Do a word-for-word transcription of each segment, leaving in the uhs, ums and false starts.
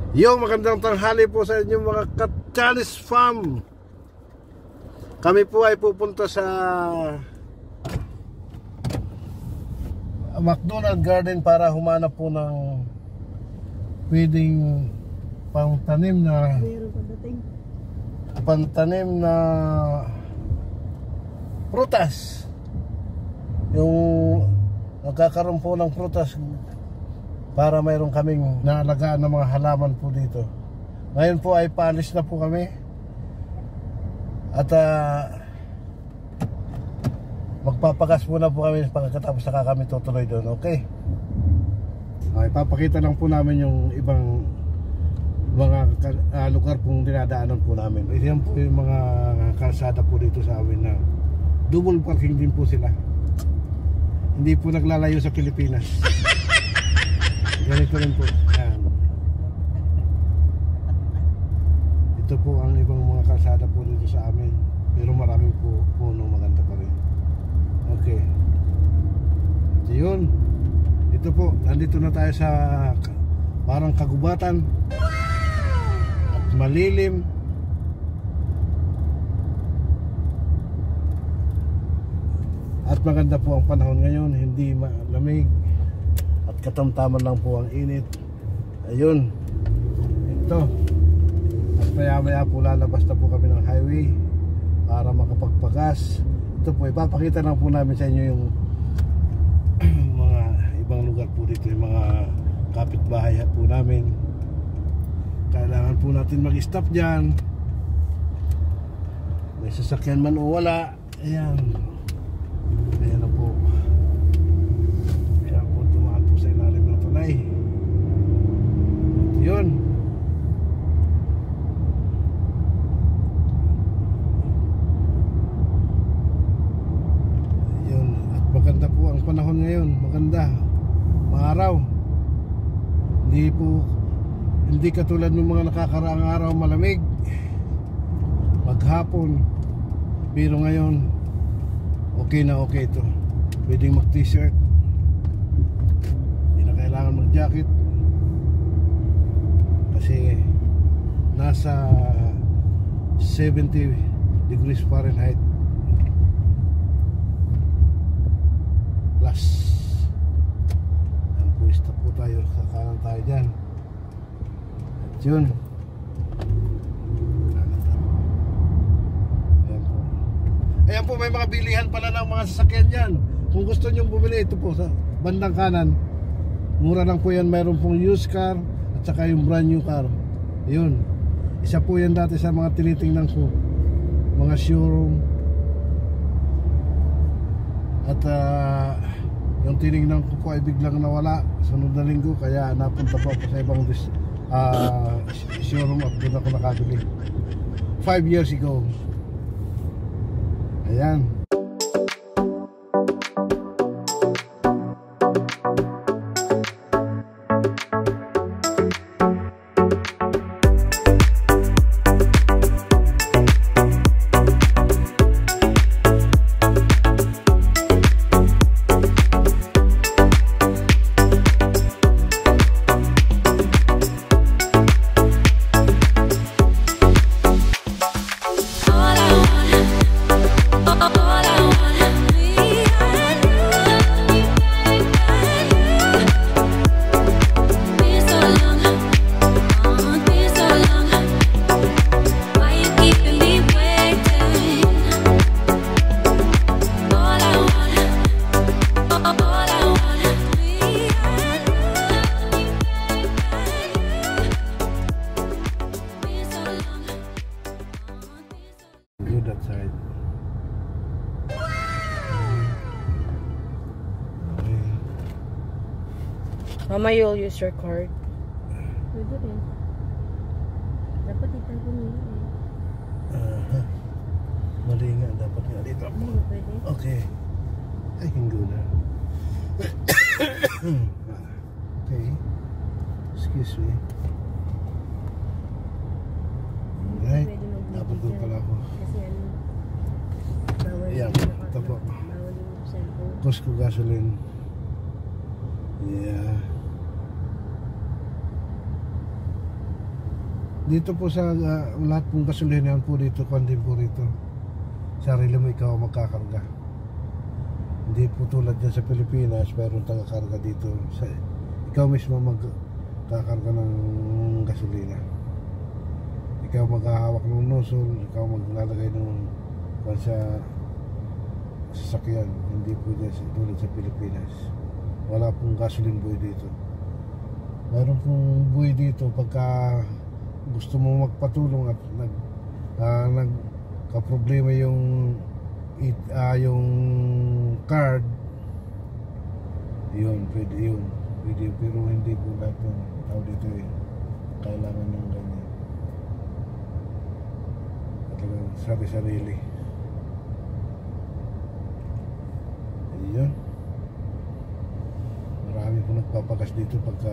Yung magandang tanghali po sa inyo mga Katchanis Farm. Kami po ay pupunta sa McDonald Garden para humanap po ng pwedeng pangtanim na pangtanim na prutas. Yung nagkakaroon po ng prutas para mayroon kaming naalagaan ng mga halaman po dito. Ngayon po ay paalis na po kami. At uh, magpapagas muna po kami pagkatapos saka kami tutuloy doon. Okay? Okay, papakita lang po namin yung ibang mga uh, lugar pong dinadaanan po namin. Yan po yung mga kalsada po dito sa amin na double parking din po sila. Hindi po naglalayo sa Pilipinas. Ganito rin po. Yan. Ito po ang ibang mga kalsada po dito sa amin. Pero marami po puno, maganda pa rin. Okay. Ito yun. Ito po, nandito na tayo sa parang kagubatan. At malilim. At maganda po ang panahon ngayon. Hindi malamig. At katamtaman lang po ang init. Ayun. Ito. At maya maya po lalabas na po kami ng highway para makapagpagas. Ito po, ipapakita lang po namin sa inyo yung mga ibang lugar po dito, yung mga kapitbahay po namin. Kailangan po natin mag-stop dyan. May sasakyan man o wala. Ayan. Ayan na po. Ayan po, tumaan po sa ilalim ng tulay. Yun. Yun. At maganda po ang panahon ngayon. Maganda. Maaraw. Hindi po, hindi katulad ng mga nakakaraang araw malamig. Maghapon. Pero ngayon, okay na okay ito. Pwedeng mag t-shirt. Hindi na kailangan mag jacket. Kasi nasa seventy degrees Fahrenheit plus. Ang puwista po tayo. Kakanan tayo dyan. At yun. Ayan po, may mga bilihan pala ng mga sasakyan yan. Kung gusto nyo bumili, ito po sa bandang kanan. Mura lang po yan, mayroon pong used car at saka yung brand new car. Yun. Isa po yan dati sa mga tinitingnan ko, mga showroom. At uh, yung tinignan ko po ay biglang nawala sunod na linggo, kaya napunta po ako sa ibang uh, showroom at doon ako nakabili five years ago. Ayan. That side. Okay. Mama, you'll use your card. Pwede rin. Dapat itago niyo eh. Uh, mali nga, dapat nga dito. Hindi mo pwede. Okay. I can go now. Okay. Excuse me. Alright. Dapat doon pala ako. Kasi ano, bawal Ayan, yung ito po. bawal yung cellphone. Costco gasoline. Yeah. dito po sa uh, lahat pong gasolinahan po dito, kundi po rito. Sarili mo ikaw magkakarga. Hindi po tulad dyan sa Pilipinas, mayroong taga-karga dito. Sa, ikaw mismo magkakarga ng gasolina. Ikaw maghahawak ng nozzle, ikaw maglalagay ng sa sasakyan. Hindi po dyan sa, tulad sa Pilipinas. Wala pong gasoline buoy dito. Mayroon pong buoy dito pagka gusto mo magpatulong at nag uh, nagka-problema yung it, uh, yung card, yun, pwede yun, pwede yun, pero hindi po lahat ng tao dito eh, kailangan ng ganyan, talagang sarili-sarili. Ayun, marami po nagpapagas dito pagka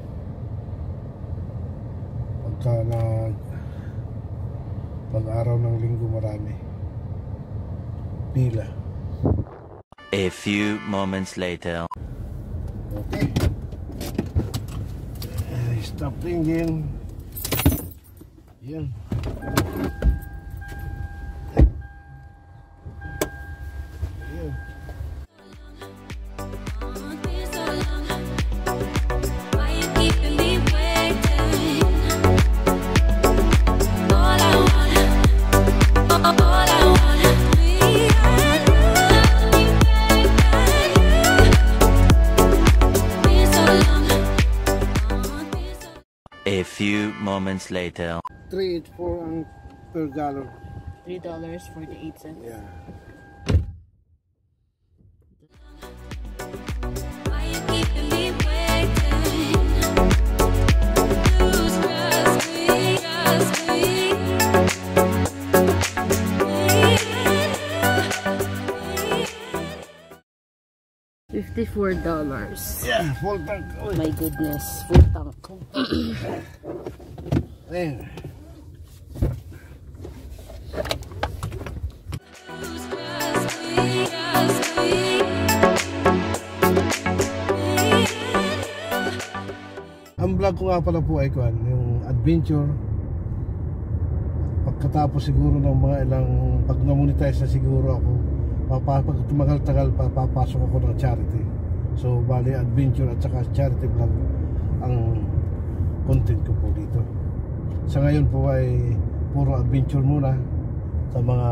pagka nag pag-araw ng linggo, marami pila. A few moments later. Okay. Uh, stop ringing. Yan. Yan. A few moments later. three eighty-four ang per gallon. three dollars and forty-eight cents. Yeah. fifty-four dollars. Yeah, full tank. Oh my goodness, full tank. Ayan. Ang vlog ko nga pala po ay kuan, yung adventure. Pagkatapos siguro ng mga ilang, pag na-monetize na siguro ako, pag tumagal-tagal pa, papasok ako ng charity. So bali adventure at saka charity vlog ang content ko po dito. Sa ngayon po ay puro adventure muna sa mga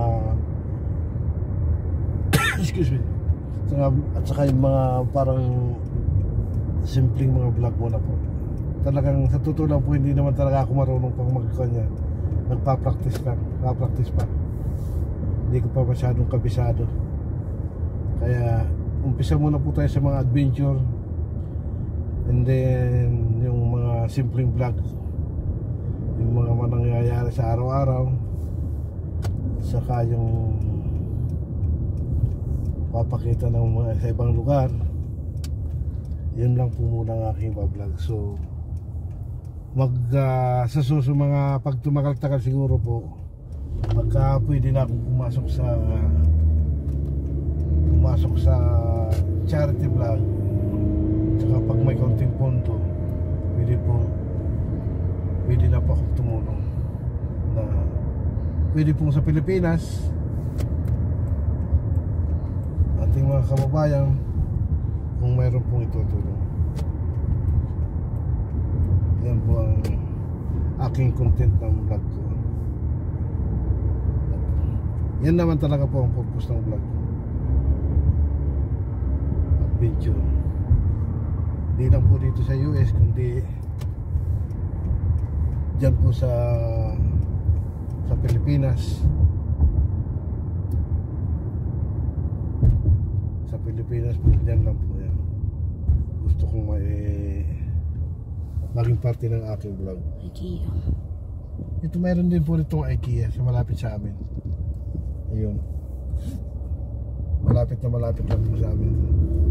excuse me, at saka yung mga parang simpleng mga vlog muna po. Talagang sa totoo lang po, hindi naman talaga ako marunong pang magkanya. Nagpa-practice lang, nagpa-practice pa. Hindi ko pa masyadong kabisado. Kaya umpisa muna po tayo sa mga adventure, and then yung mga simpleng vlog, yung mga manangyayari sa araw-araw, saka yung papakita ng mga sa ibang lugar. Yun lang po muna ang aking vlog. So mag uh, sa suso mga pag tumagal-tagal siguro po, pagka pwede na akong pumasok sa uh, pumasok sa charity vlog, saka pag may konting pondo, pwede po pwede na po akong tumulong na pwede pong sa Pilipinas, ating mga kababayan, kung mayroon pong itutulong. Yan po ang aking content ng vlog ko. At yan naman talaga po ang purpose ng vlog ko. Adventure. Hindi lang po dito sa U S, kundi dyan po sa sa Pilipinas. Sa Pilipinas po, dyan lang po yan. Gusto kong may maging parte ng aking vlog. IKEA. Ito mayroon din po itong IKEA sa malapit sa amin. Ayun. Malapit na malapit lang po sa amin.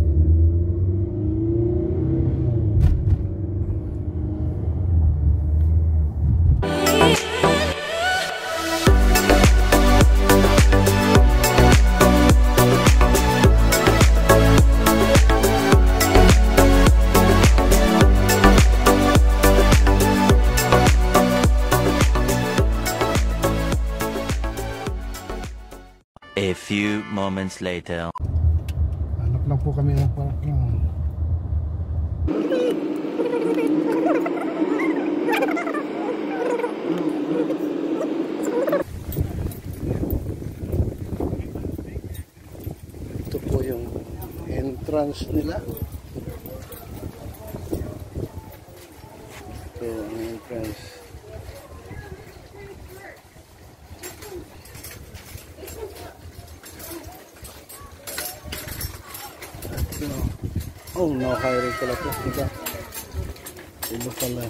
few moments later. Hanap lang po kami ng parking. Ito po yung entrance nila. Ito ang entrance. Oh, no-hiring pala po. Iba. Iba pala.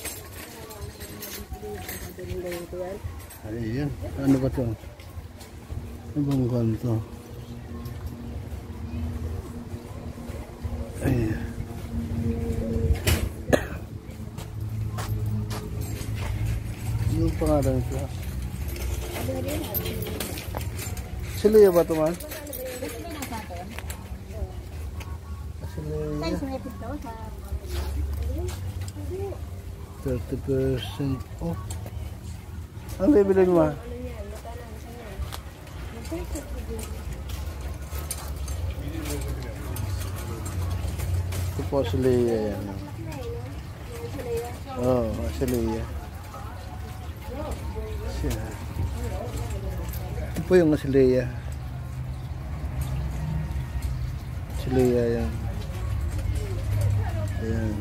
Ayun. Ano ba ito? Ibang kanto. Ayun. Yung pangalan ito. Sila ba ito man? thirty percent off. Ang bibili mo? Ito po si Leia yan. Oo, oh, si Leia. Siya. Ito po yung si Leia. Si Leia yan. Ayan.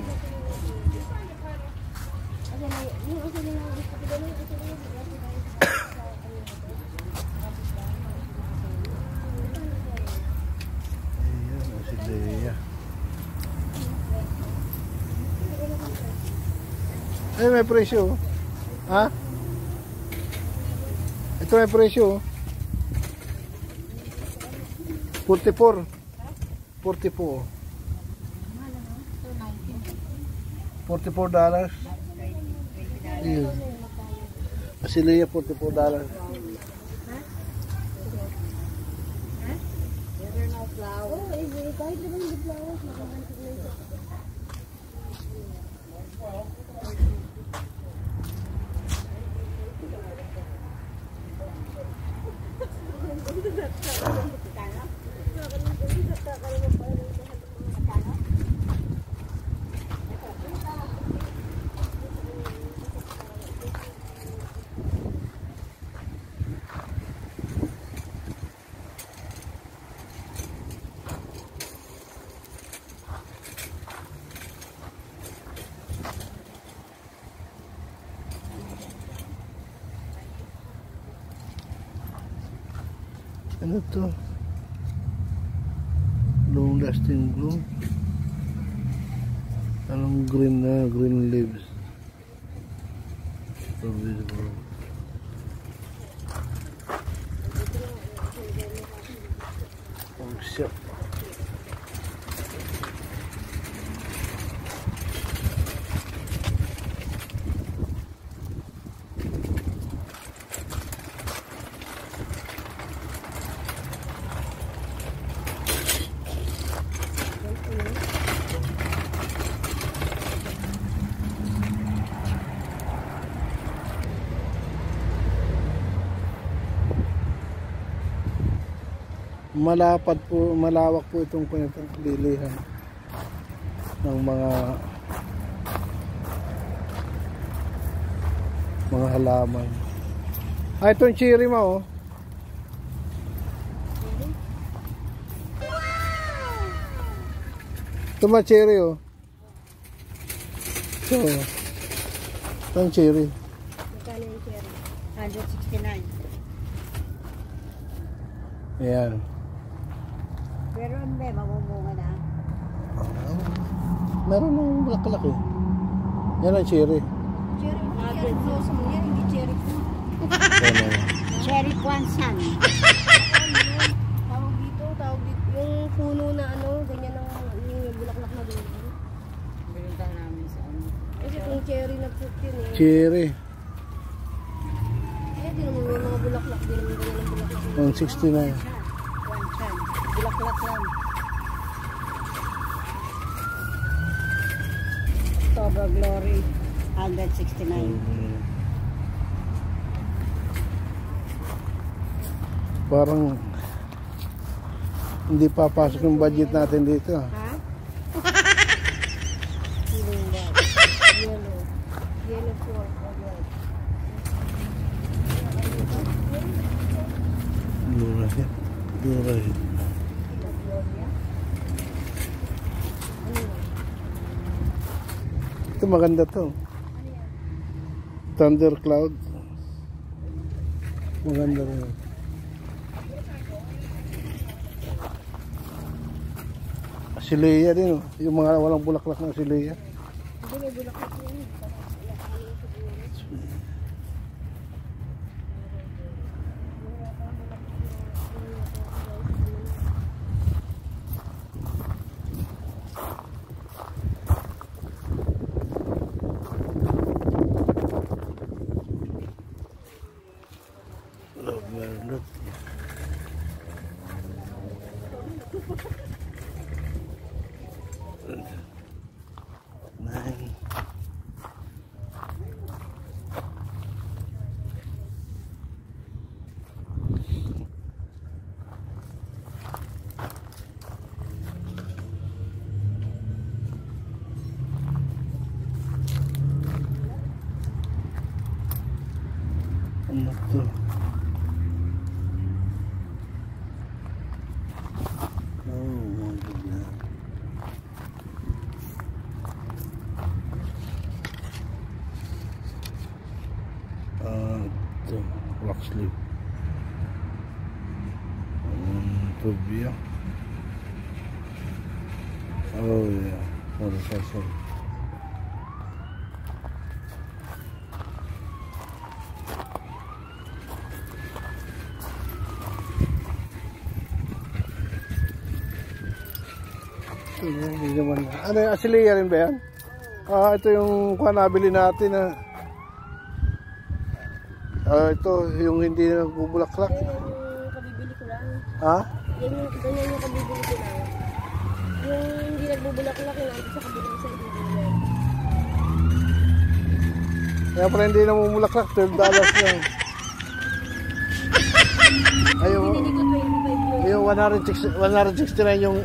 Ayan, si Leia. Ay, may presyo. Ha? Ito may presyo. forty-four. forty-four. forty-four dollars. Iya. Asilia forty-four dollars. Ano to? Long lasting glue. Anong green na? Green leaves. So visible. Oh shit. Malapad po, malawak po itong bilihan ng mga mga halaman. Ah, itong cherry mo, oh. Ito ma cherry, oh. Ito, itong cherry. Magkano yung cherry? one sixty-nine. Ayan. Pero hindi, mamumunga na. Meron ng black-black eh. Yan ang cherry. Cherry, cherry blossom yan, hindi cherry fruit. Ayan. Cherry kwansan. Tawag dito, tawag dito. Yung puno na ano, ganyan ang yung bulaklak na dulo. Binunta namin sa ano. Kasi kung cherry na fruit yun eh. Cherry. Eh, di naman yung mga bulaklak, di naman ganyan ang bulaklak. one sixty-nine. Kwansan. Bulaklak lang. October Glory, one sixty-nine. Parang Hindi papasok yung budget natin dito. Ha? Yellow. Yellow. Yellow fork. Mura yan. Mura yan. Ito maganda to. Thunder Cloud. Maganda rin. Asileia din, oh. Yung mga walang bulaklak na asileia. Hindi, may bulaklak yan. Love Merlot. Nine. Ano to? Oh, my goodness. Ah, ito. Wax leaf. Um, tubia. Oh, yeah. Sorry, sorry, sorry. Hindi naman. Ano yung asileia rin ba yan? Ah, ito yung kuha nabili natin na. Ah, ito yung hindi nagbubulaklak. Yan yung kabibili ko lang. Ha? Yan yung, ganyan yung kabibili ko lang. Yung hindi nagbubulaklak yun, ito sa kabilang sa ibibili. Kaya pala hindi namumulaklak, twelve dollars lang. Ayun, Binili ko twenty-five yun. yung one sixty-nine yung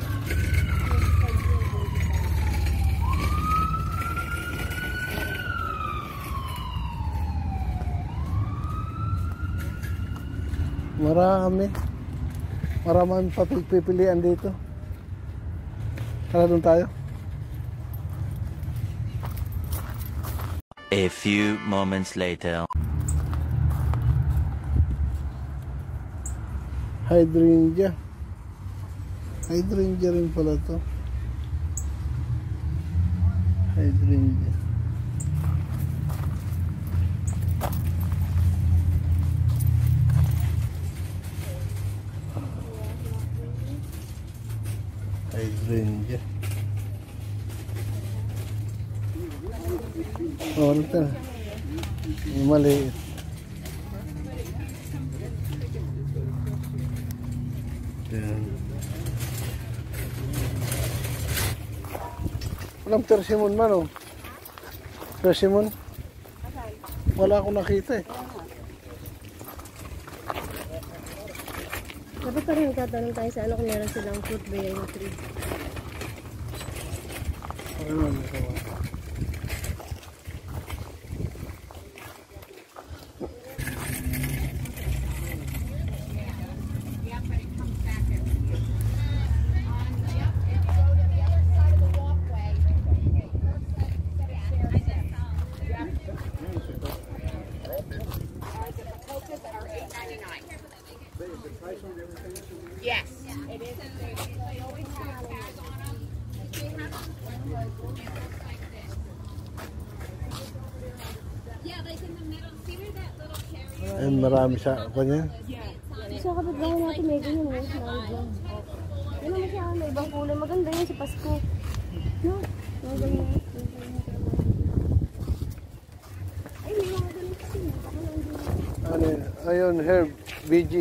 marami. Marami papipilian dito. Tara doon tayo. A few moments later. Hydrangea. Hydrangea rin pala to. Hydrangea. Hydrangea. Oh, ano ito? Yung maliit. Yan. Walang persimmon man, oh. Persimmon? Wala akong nakita eh. Dapat pa rin magtatanong tayo sa ano kung meron silang fruit bearing tree. Ano naman ito? Yes, it is. They always have tags on them. They have it looks like this. Yeah, like in the middle. See where that little cherry? Ayun, marami sa kanya. Sa kapitbahay natin may ganyan, eh. Nandyan. Yan naman siya, may ibang kulay. Maganda yun sa Pasko. No? Mga ganyan. Ay, may mga ganyan kasi. Ano yun? Ayun, herb, B G.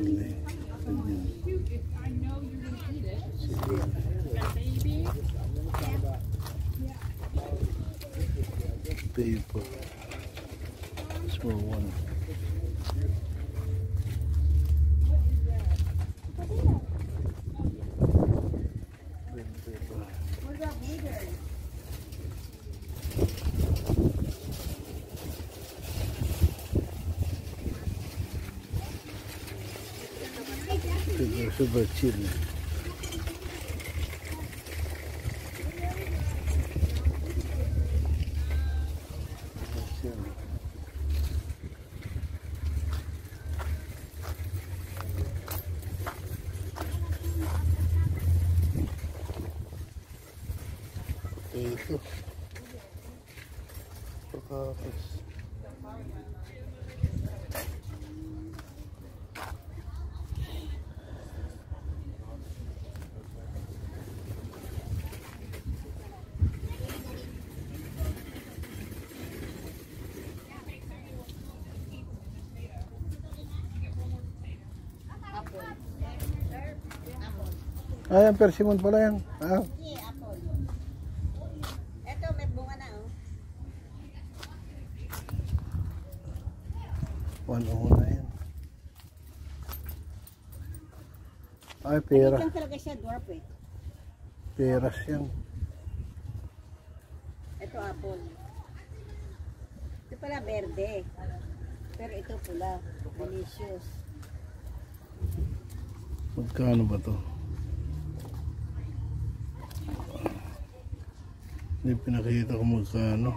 chili. Paper. Small one. Super, super chili. Ito. Patatas. Ay, ang persimmon pala yan. Ah. Ito, may bunga na, oh. One oh na yan. Ay, pera. Ito talaga siya, dwarf, eh. Peras yan. Ito, apple. Ito pala, verde. Pero ito pula. Delicious. Magkano ba to? Hindi pinakita ko magkano.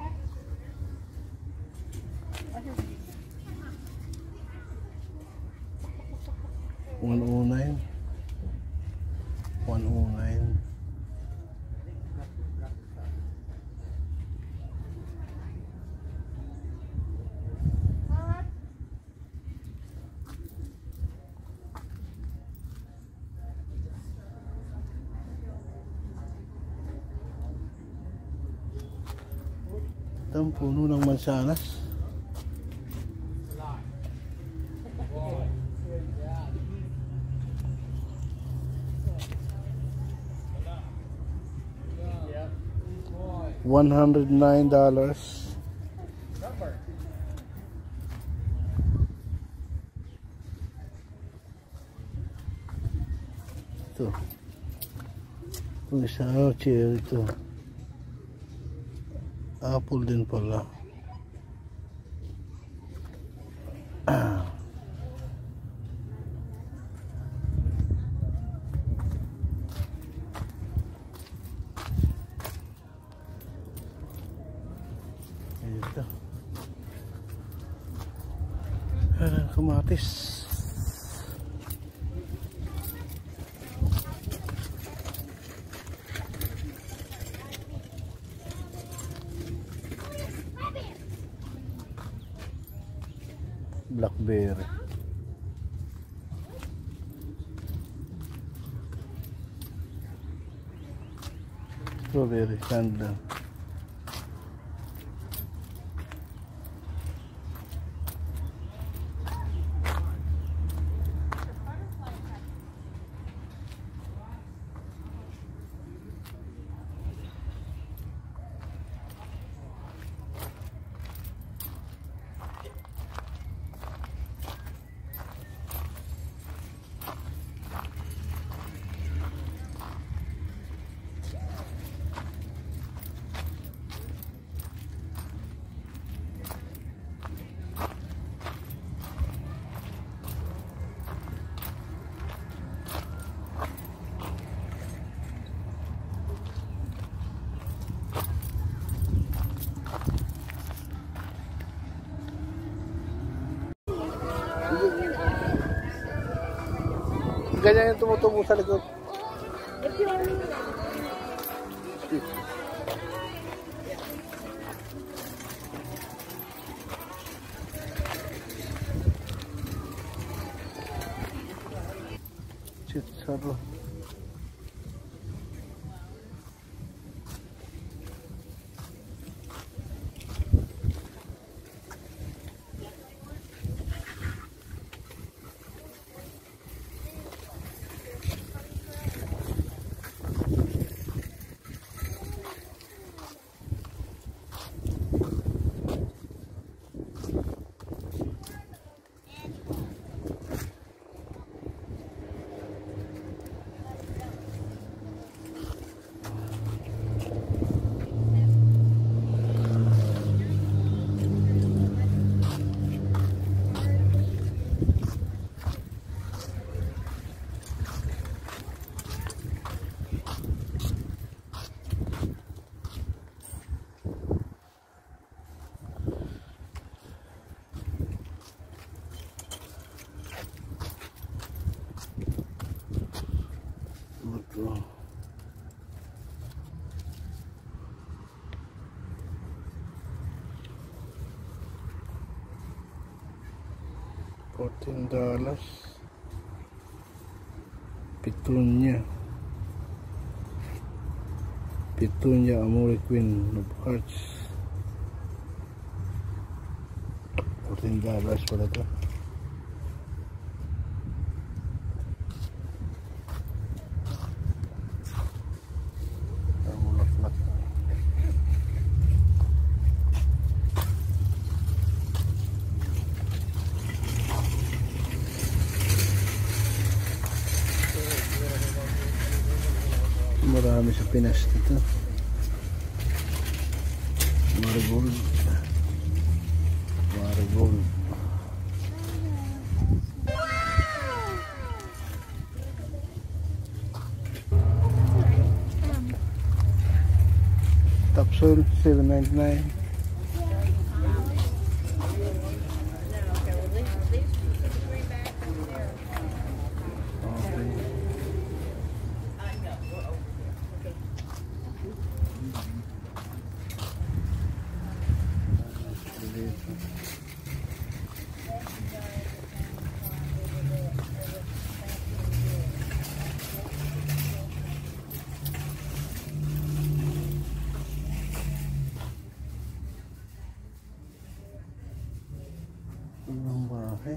one oh nine. one oh nine. Ito ang puno ng mansanas. One hundred nine dollars. Ito. Kung isa, oh, cherry ito. Apple din pala. Ah. Ito. Ayan, kamatis. Blackberry. Strawberry, sandal. Ganyan yung tumutubo sa likod. Chitsaro. ito. fourteen dollars. Petunia. Petunia Amore Queen of Hearts. fourteen dollars pala ito. Marami sa Pinas dito. Marigold. Marigold. Tapsol seven ninety-nine. Ang bahay.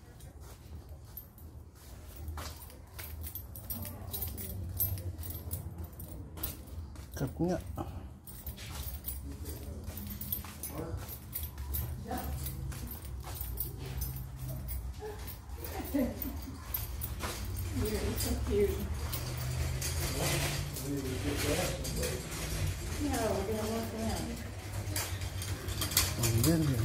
Kat nga. Ang ganda.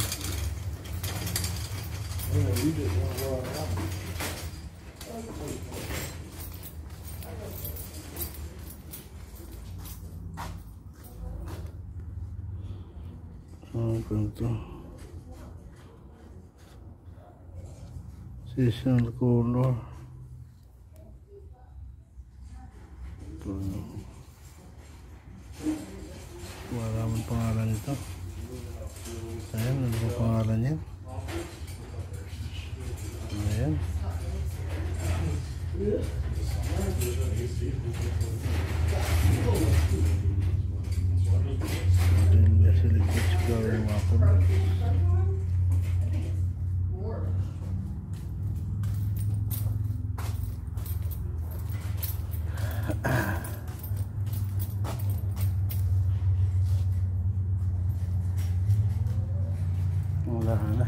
Oh, ganito. Seasonal color. Ito. Maraming pangalan nito. Ayan, ano ba pangalan niya? Ayan. Ayan, nasa liquid flower yung waffle. Wala na.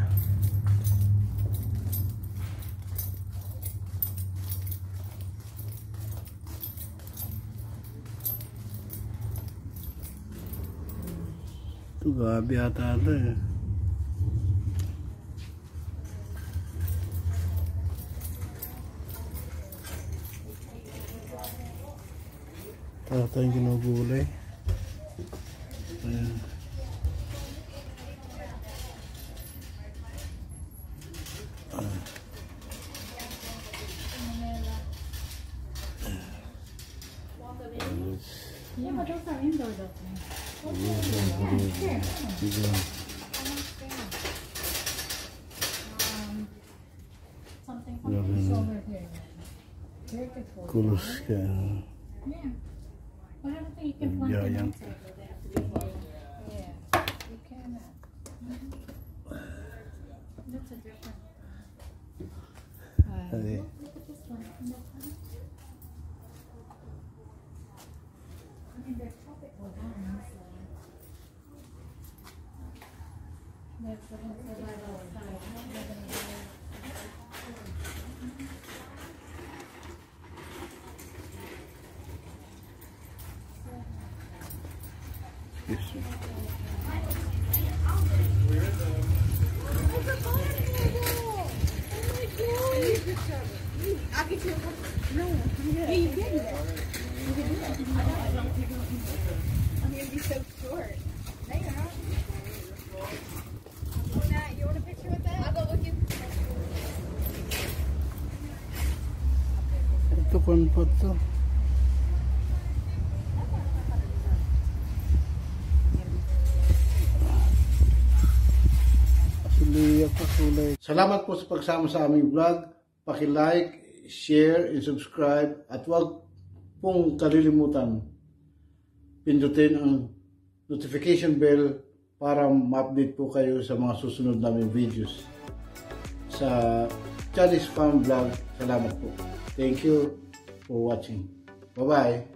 Ito gabi ata ito eh. Ata yung ginugulay. Ayan. Yeah, but those are indoor though. Um, something from the shoulder here. Very good for you. Kulos ka. Yeah. But I don't think you can plant them Giant. outside. They have to be here. Yeah. You can. Mm-hmm. That's a different. Uh, Hey. look at this one. Look, huh? I mean, they're tropical ones. So. That's the ones that I always buy. Yes. I'll get you a No, yeah, you can do that. You can do that. I'm going to be so short. There you are. You want a picture with that? I'll go with you. Ito kon po to. Salamat po sa pagsama sa aming vlog. Paki-like, share, and subscribe. At huwag pong kalilimutan pindutin ang notification bell para ma-update po kayo sa mga susunod naming videos. Sa Chaddy's Farm Vlog, salamat po. Thank you for watching. Bye-bye.